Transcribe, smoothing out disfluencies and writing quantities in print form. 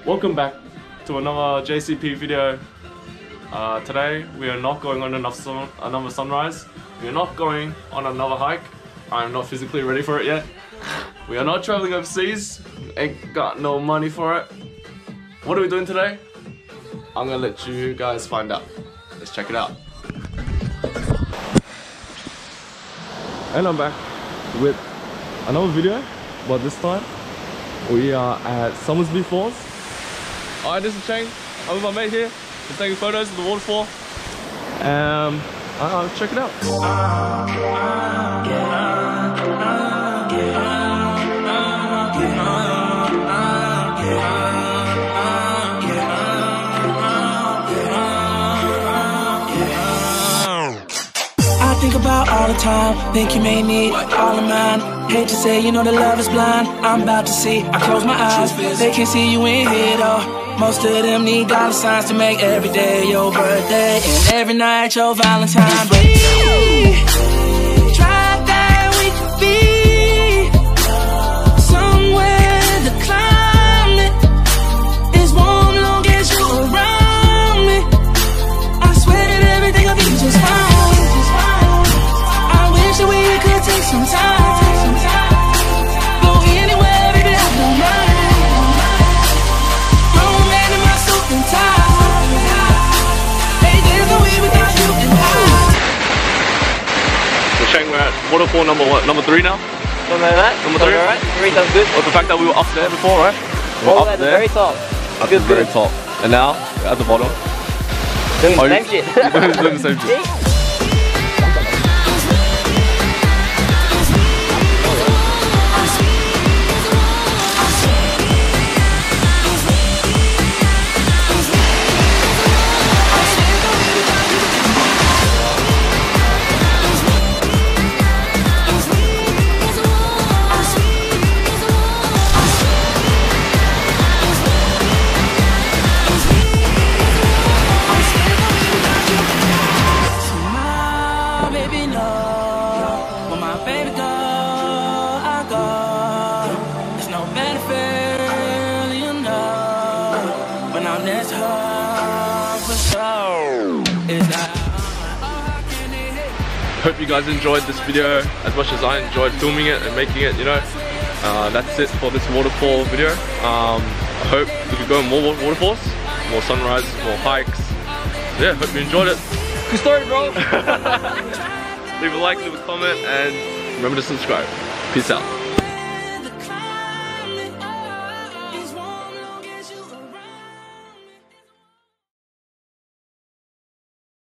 Welcome back to another JCP video. Today we are not going on another sunrise. We are not going on another hike. I'm not physically ready for it yet. We are not traveling overseas. Ain't got no money for it. What are we doing today? I'm gonna let you guys find out. Let's check it out. And I'm back with another video, but this time we are at Somersby Falls. Alright, this is Chang. I'm with my mate here. We're taking photos of the waterfall. Check it out. I think about all the time, think you may need all of mine. Hate to say, you know the love is blind. I'm about to see, I close my eyes, they can see you in here though. Most of them need dollar signs to make every day your birthday and every night your Valentine. But we try that we could be somewhere to climb it. It's warm long as you around me. I swear that everything will be just fine. I wish that we could take some time. Go anywhere, baby, I don't mind. We're at waterfall number what? Number 3 now? Something like that. Number 3? Alright, 3 sounds good. Well, the fact that we were up there before, right? We were all at the very top. At the very top. And now, we're at the bottom. Doing the same shit. Doing the same shit. Hope you guys enjoyed this video as much as I enjoyed filming it and making it, you know. That's it for this waterfall video. I hope we can go on more waterfalls, more sunrises, more hikes. Yeah, hope you enjoyed it. Good story, bro. Leave a like, leave a comment, and remember to subscribe. Peace out.